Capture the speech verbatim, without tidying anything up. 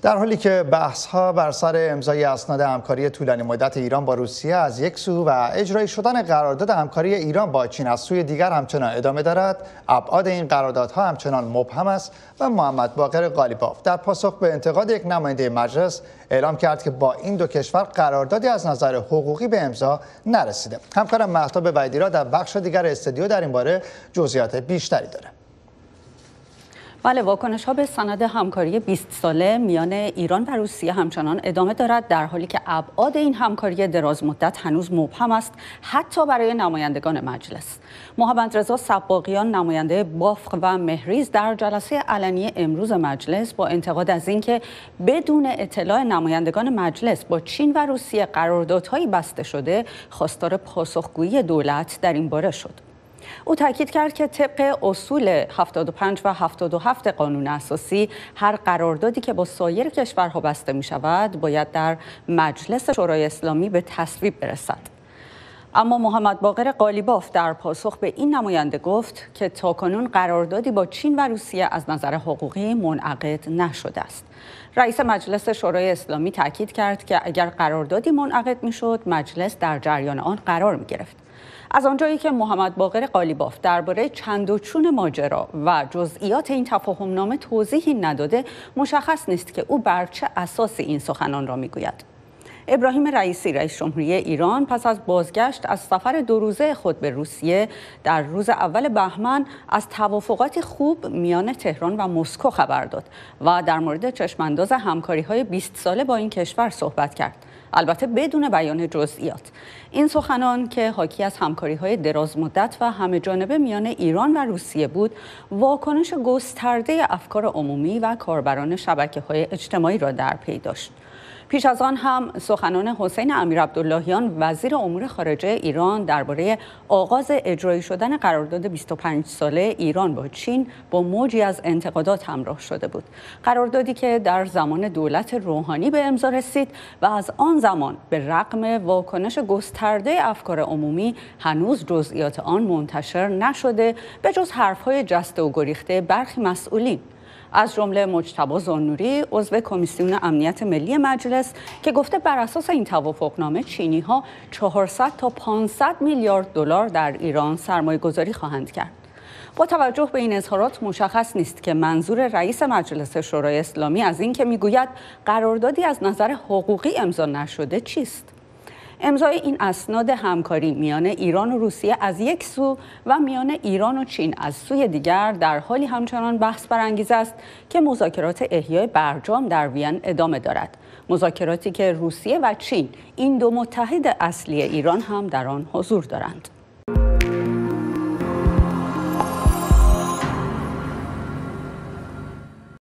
در حالی که بحث‌ها بر سر امضای اسناد همکاری طولانی مدت ایران با روسیه از یک سو و اجرایی شدن قرارداد همکاری ایران با چین از سوی دیگر همچنان ادامه دارد، ابعاد این قراردادها همچنان مبهم است و محمد باقر قالیباف در پاسخ به انتقاد یک نماینده مجلس اعلام کرد که با این دو کشور قراردادی از نظر حقوقی به امضا نرسیده. همکارم مهتاب ویدیرا در بخش دیگر استودیو در این باره جزئیات بیشتری داره. بله، واکنش ها به سند همکاری بیست ساله میان ایران و روسیه همچنان ادامه دارد، در حالی که ابعاد این همکاری دراز مدت هنوز مبهم است، حتی برای نمایندگان مجلس. محمد رضا سباقیان، نماینده بافق و مهریز، در جلسه علنی امروز مجلس با انتقاد از اینکه بدون اطلاع نمایندگان مجلس با چین و روسیه قراردادهایی بسته شده، خواستار پاسخگویی دولت در این باره شد. او تاکید کرد که طبق اصول هفتاد و پنج و هفتاد و هفت قانون اساسی هر قراردادی که با سایر کشورها بسته می شود باید در مجلس شورای اسلامی به تصویب برسد. اما محمد باقر قالیباف در پاسخ به این نماینده گفت که تاکنون قراردادی با چین و روسیه از نظر حقوقی منعقد نشده است. رئیس مجلس شورای اسلامی تاکید کرد که اگر قراردادی منعقد میشد، مجلس در جریان آن قرار می گرفت. از آنجایی که محمد باقر قالیباف درباره چند و چون ماجرا و جزئیات این تفاهمنامه توضیحی نداده، مشخص نیست که او بر چه اساسی این سخنان را میگوید. ابراهیم رئیسی، رئیس جمهوری ایران، پس از بازگشت از سفر دو روزه خود به روسیه در روز اول بهمن از توافقات خوب میان تهران و مسکو خبر داد و در مورد چشمانداز همکاری‌های بیست ساله با این کشور صحبت کرد، البته بدون بیان جزئیات. این سخنان که حاکی از همکاری‌های دراز مدت و همه جانبه میان ایران و روسیه بود، واکنش گسترده افکار عمومی و کاربران شبکه‌های اجتماعی را در پی داشت. پیش از آن هم سخنان حسین امیرعبداللهیان، وزیر امور خارجه ایران، درباره آغاز اجرایی شدن قرارداد بیست و پنج ساله ایران با چین با موجی از انتقادات همراه شده بود. قراردادی که در زمان دولت روحانی به امضا رسید و از آن زمان به رغم واکنش گسترده افکار عمومی هنوز جزئیات آن منتشر نشده، به جز حرف‌های جسته و گریخته برخی مسئولین، از جمله مجتبی زانوری، عضو کمیسیون امنیت ملی مجلس، که گفته بر اساس این توافقنامه چینی‌ها چهارصد تا پانصد میلیارد دلار در ایران سرمایه‌گذاری خواهند کرد. با توجه به این اظهارات مشخص نیست که منظور رئیس مجلس شورای اسلامی از این که میگوید قراردادی از نظر حقوقی امضا نشده چیست؟ امضای این اسناد همکاری میان ایران و روسیه از یک سو و میان ایران و چین از سوی دیگر در حالی همچنان بحث برانگیز است که مذاکرات احیای برجام در وین ادامه دارد. مذاکراتی که روسیه و چین، این دو متحد اصلی ایران، هم در آن حضور دارند.